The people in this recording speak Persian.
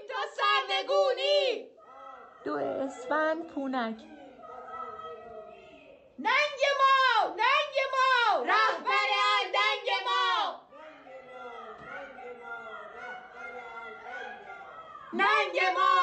تا سرنگونی. 2 اسفند پونک. ننگ ما رهبر اردنگ ما. ننگ ما